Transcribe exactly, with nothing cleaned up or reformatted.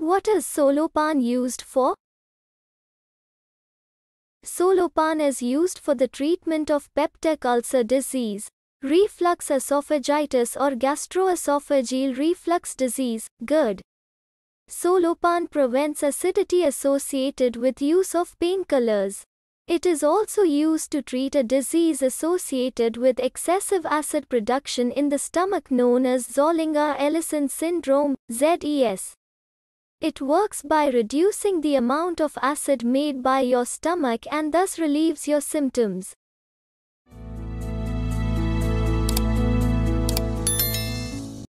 What is Solopan used for? Solopan is used for the treatment of peptic ulcer disease, reflux esophagitis or gastroesophageal reflux disease, GERD. Solopan prevents acidity associated with use of painkillers. It is also used to treat a disease associated with excessive acid production in the stomach known as Zollinger Ellison syndrome, Z E S. It works by reducing the amount of acid made by your stomach and thus relieves your symptoms.